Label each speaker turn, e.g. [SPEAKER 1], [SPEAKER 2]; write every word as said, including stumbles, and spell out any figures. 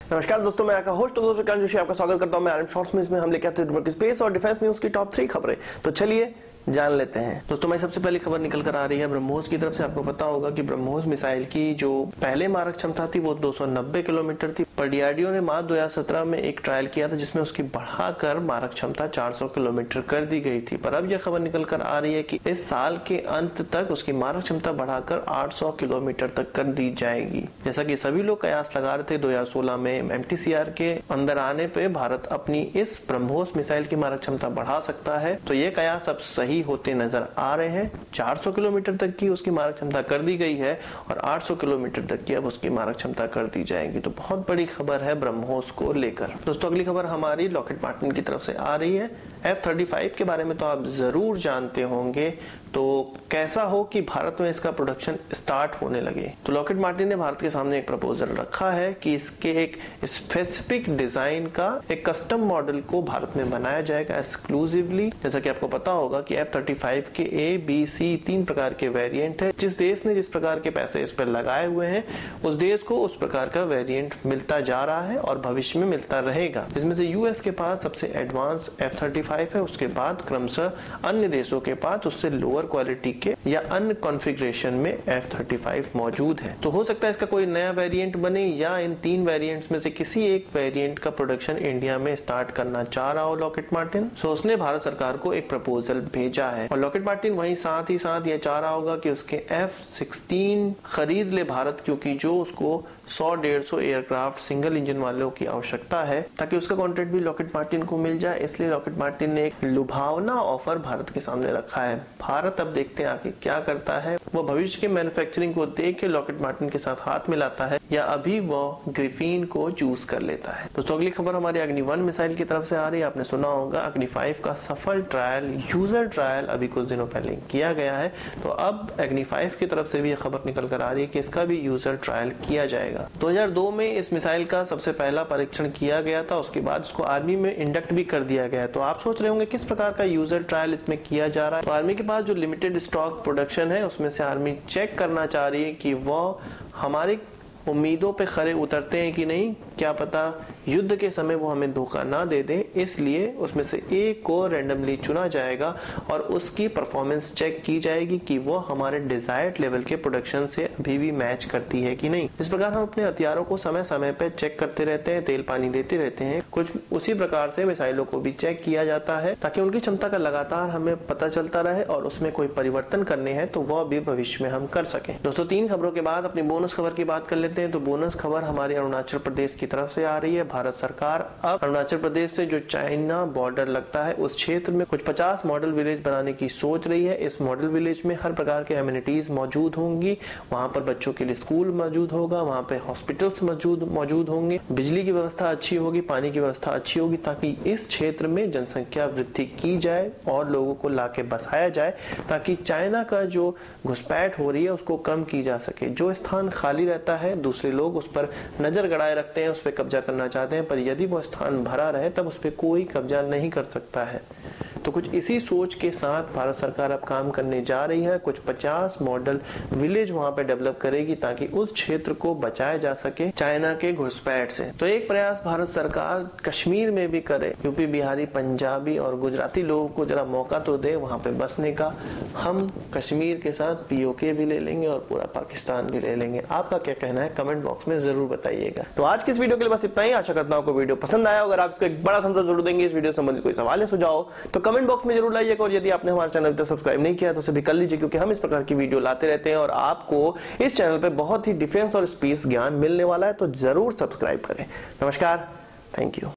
[SPEAKER 1] नमस्कार दोस्तों, मैं आपका होस्ट दोस्तों विकास जोशी आपका स्वागत करता हूं। मैं आरएम शॉर्ट्स में इसमें हम लेके आते हैं स्पेस और डिफेंस न्यूज की टॉप थ्री खबरें। तो चलिए जान लेते हैं। दोस्तों मैं सबसे पहली खबर निकल कर आ रही है ब्रह्मोस की तरफ से। आपको पता होगा कि ब्रह्मोस मिसाइल की जो पहले मारक क्षमता थी वो दो सौ नब्बे किलोमीटर थी, पर डीआरडीओ ने मार्च दो हज़ार सत्रह में एक ट्रायल किया था जिसमें उसकी बढ़ाकर मारक क्षमता चार सौ किलोमीटर कर दी गई थी। पर अब यह खबर निकल कर आ रही है कि इस साल के अंत तक उसकी मारक क्षमता बढ़ाकर आठ सौ किलोमीटर तक कर दी जाएगी। जैसा कि सभी लोग कयास लगा रहे थे, दो हज़ार सोलह में एमटीसीआर के अंदर आने पे भारत अपनी इस ब्रह्मोस मिसाइल की मारक क्षमता बढ़ा सकता है। तो ये कयास अब सही होते नजर आ रहे हैं। चार सौ किलोमीटर तक की उसकी मारक क्षमता कर दी गई है और आठ सौ किलोमीटर तक की अब उसकी मारक क्षमता कर दी जाएगी। तो बहुत बड़ी खबर है ब्रह्मोस को लेकर। दोस्तों अगली खबर हमारी लॉकहीड मार्टिन की तरफ से आ रही है। एफ थर्टी फाइव के बारे में तो आप जरूर जानते होंगे, तो कैसा हो कि भारत में इसका प्रोडक्शन स्टार्ट होने लगे। तो लॉकहीड मार्टिन ने भारत के सामने एक प्रपोजल रखा है कि इसके एक स्पेसिफिक डिजाइन का एक कस्टम मॉडल को भारत में बनाया जाएगा एक्सक्लूसिवली। जैसा कि आपको पता होगा कि एफ थर्टी फाइव के ए बी सी तीन प्रकार के वेरिएंट है। जिस देश ने जिस प्रकार के पैसे इस पर लगाए हुए हैं उस देश को उस प्रकार का वेरिएंट मिलता जा रहा है और भविष्य में मिलता रहेगा। इसमें से यूएस के पास सबसे एडवांस एफ थर्टी फाइव है, उसके बाद क्रमशः अन्य देशों के पास उससे लोअर क्वालिटी के या अन्य कॉन्फ़िगरेशन में एफ थर्टी फाइव मौजूद है। तो हो सकता है इसका कोई नया वेरिएंट बने या इन तीन वेरिएंट्स में से किसी एक वेरिएंट का प्रोडक्शन इंडिया में स्टार्ट करना चाह रहा हो लॉकहीड मार्टिन। सो उसने भारत सरकार को एक प्रपोजल भेजा है और लॉकहीड मार्टिन वहीं साथ ही साथ ये चाह रहा होगा कि उसके एफ सिक्सटीन खरीद ले भारत, क्योंकि जो उसको सौ डेढ़ सौ एयरक्राफ्ट सिंगल इंजन वालों की आवश्यकता है ताकि उसका कॉन्ट्रैक्ट भी लॉकहीड मार्टिन को मिल जाए। इसलिए लॉकहीड मार्टिन ने एक लुभावना ऑफर भारत के सामने रखा है। भारत अब देखते हैं आगे क्या करता है। वो भविष्य के मैन्युफैक्चरिंग को देख के लॉकहीड मार्टिन के साथ हाथ मिलाता है या अभी वो ग्रिफिन को चूज कर लेता है। दोस्तों अगली खबर हमारी अग्नि वन मिसाइल की तरफ से आ रही है। आपने सुना होगा अग्नि फाइव का सफल ट्रायल यूजर ट्रायल अभी कुछ दिनों पहले किया गया है। तो अब अग्नि फाइव की तरफ से भी ये खबर निकल कर आ रही है कि इसका भी यूजर ट्रायल किया जाएगा। दो हज़ार दो में इस मिसाइल का सबसे पहला परीक्षण किया गया था, उसके बाद उसको आर्मी में इंडक्ट भी कर दिया गया। तो आप सोच रहे होंगे किस प्रकार का यूजर ट्रायल इसमें किया जा रहा है। तो आर्मी के पास जो लिमिटेड स्टॉक प्रोडक्शन है उसमें से आर्मी चेक करना चाह रही है कि वो हमारी उम्मीदों पे खरे उतरते हैं कि नहीं। क्या पता युद्ध के समय वो हमें धोखा ना दे दे, इसलिए उसमें से एक को रैंडमली चुना जाएगा और उसकी परफॉर्मेंस चेक की जाएगी कि वो हमारे डिजायर्ड लेवल के प्रोडक्शन से अभी भी मैच करती है कि नहीं। इस प्रकार हम अपने हथियारों को समय समय पर चेक करते रहते हैं, तेल पानी देते रहते हैं। कुछ उसी प्रकार से मिसाइलों को भी चेक किया जाता है ताकि उनकी क्षमता का लगातार हमें पता चलता रहे और उसमें कोई परिवर्तन करने हैं तो वह भी भविष्य में हम कर सकें। दोस्तों तीन खबरों के बाद अपनी बोनस खबर की बात कर लेते हैं। तो बोनस खबर हमारी अरुणाचल प्रदेश की तरफ से आ रही है। भारत सरकार अब अरुणाचल प्रदेश से जो चाइना बॉर्डर लगता है उस क्षेत्र में कुछ पचास मॉडल विलेज बनाने की सोच रही है। इस मॉडल विलेज में हर प्रकार के एमिनिटीज मौजूद होंगी। वहां पर बच्चों के लिए स्कूल मौजूद होगा, वहां पे हॉस्पिटल्स मौजूद मौजूद होंगे, बिजली की व्यवस्था अच्छी होगी, पानी की व्यवस्था अच्छी होगी ताकि इस क्षेत्र में जनसंख्या वृद्धि की जाए और लोगों को लाके बसाया जाए ताकि चाइना का जो घुसपैठ हो रही है उसको कम की जा सके। जो स्थान खाली रहता है दूसरे लोग उस पर नजर गड़ाए रखते हैं, उस पर कब्जा करना चाहते हैं, पर यदि वो स्थान भरा रहे तब उस पर कोई कब्जा नहीं कर सकता है। तो कुछ इसी सोच के साथ भारत सरकार अब काम करने जा रही है। कुछ पचास मॉडल विलेज वहां पे डेवलप करेगी ताकि उस क्षेत्र को बचाया जा सके चाइना के घुसपैठ से। तो एक प्रयास भारत सरकार कश्मीर में भी करे, यूपी बिहारी पंजाबी और गुजराती लोगों को जरा मौका तो दे वहां पे बसने का। हम कश्मीर के साथ पीओके भी ले लेंगे और पूरा पाकिस्तान भी ले लेंगे। आपका क्या कहना है कमेंट बॉक्स में जरूर बताइएगा। तो आज की इस वीडियो के लिए बस इतना ही। आशा करता हूं आपको वीडियो पसंद आया। अगर आप इसको एक बड़ा थम्स अप जरूर देंगे, इस वीडियो संबंधित कोई सवाल है सुझाव तो कमेंट बॉक्स में जरूर लाइएगा। और यदि आपने हमारे चैनल तक सब्सक्राइब नहीं किया तो उसे भी कर लीजिए, क्योंकि हम इस प्रकार की वीडियो लाते रहते हैं और आपको इस चैनल पे बहुत ही डिफेंस और स्पेस ज्ञान मिलने वाला है। तो जरूर सब्सक्राइब करें। नमस्कार, थैंक यू।